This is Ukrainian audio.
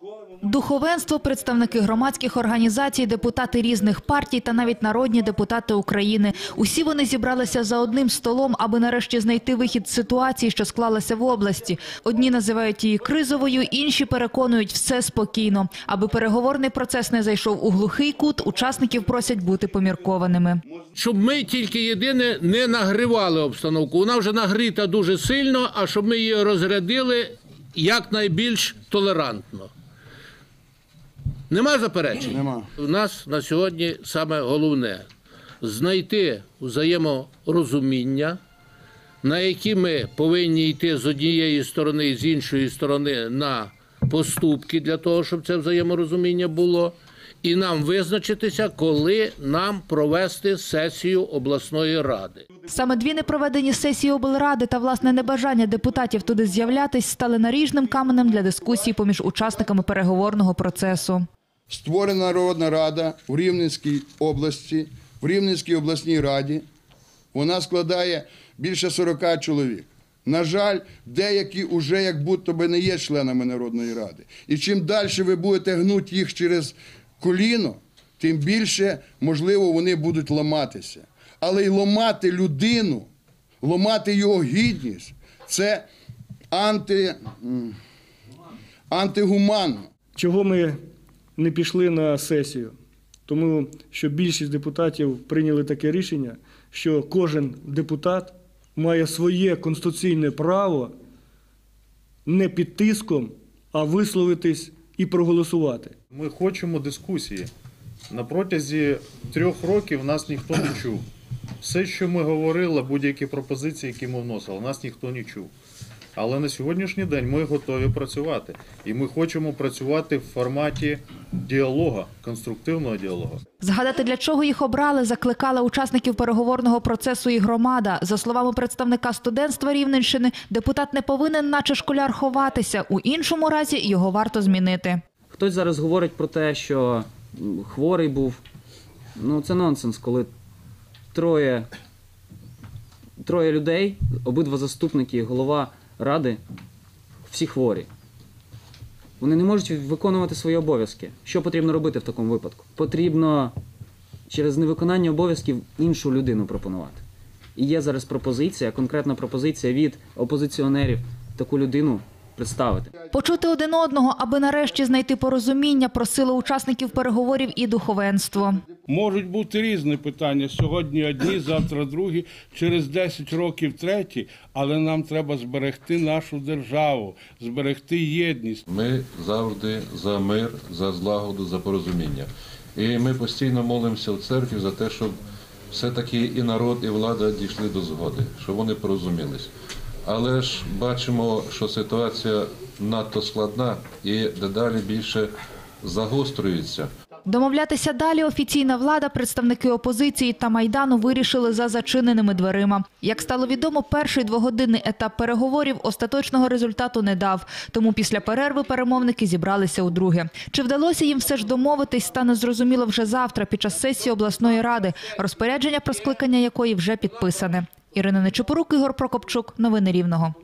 Духовенство, представники громадських організацій, депутати різних партій та навіть народні депутати України. Усі вони зібралися за одним столом, аби нарешті знайти вихід з ситуації, що склалася в області. Одні називають її кризовою, інші переконують – все спокійно. Аби переговорний процес не зайшов у глухий кут, учасників просять бути поміркованими. Щоб ми тільки єдине не нагрівали обстановку. Вона вже нагріта дуже сильно, а щоб ми її розрядили якнайбільш толерантно. Нема заперечень? Нема. У нас на сьогодні саме головне – знайти взаєморозуміння, на які ми повинні йти з однієї сторони і з іншої сторони на поступки для того, щоб це взаєморозуміння було. І нам визначитися, коли нам провести сесію обласної ради. Саме дві непроведені сесії облради та, власне, небажання депутатів туди з'являтись стали наріжним каменем для дискусії поміж учасниками переговорного процесу. Створена Народна рада в Рівненській області, в Рівненській обласній раді. Вона складає більше 40 чоловік. На жаль, деякі вже як будто би не є членами Народної ради. І чим далі ви будете гнути їх через коліно, тим більше, можливо, вони будуть ламатися. Але й ламати людину, ламати його гідність – це антигуманно. Чого ми не пішли на сесію? Тому що більшість депутатів прийняли таке рішення, що кожен депутат має своє конституційне право не під тиском, а висловитись і проголосувати. Ми хочемо дискусії. На протязі 3 років нас ніхто не чув. Все, що ми говорили, будь-які пропозиції, які ми вносили, нас ніхто не чув. Але на сьогоднішній день ми готові працювати. І ми хочемо працювати в форматі діалогу, конструктивного діалогу. Згадати, для чого їх обрали, закликала учасників переговорного процесу і громада. За словами представника студентства Рівненщини, депутат не повинен, наче школяр, ховатися. У іншому разі його варто змінити. Хтось зараз говорить про те, що хворий був. Ну, це нонсенс, коли троє людей, обидва заступники і голова ради, всі хворі. Вони не можуть виконувати свої обов'язки. Що потрібно робити в такому випадку? Потрібно через невиконання обов'язків іншу людину пропонувати. І є зараз пропозиція, конкретна пропозиція від опозиціонерів таку людину представити. Почути один одного, аби нарешті знайти порозуміння, просило учасників переговорів і духовенство. Можуть бути різні питання. Сьогодні одні, завтра другі, через 10 років треті. Але нам треба зберегти нашу державу, зберегти єдність. Ми завжди за мир, за злагоду, за порозуміння. І ми постійно молимося в церкві за те, щоб все-таки і народ, і влада дійшли до згоди, щоб вони порозумілись. Але ж бачимо, що ситуація надто складна і дедалі більше загострюється. Домовлятися далі офіційна влада, представники опозиції та Майдану вирішили за зачиненими дверима. Як стало відомо, перший 2-годинний етап переговорів остаточного результату не дав. Тому після перерви перемовники зібралися удруге. Чи вдалося їм все ж домовитись, стане зрозуміло вже завтра під час сесії обласної ради, розпорядження про скликання якої вже підписане. Ірина Нечепорук, Ігор Прокопчук. Новини Рівного.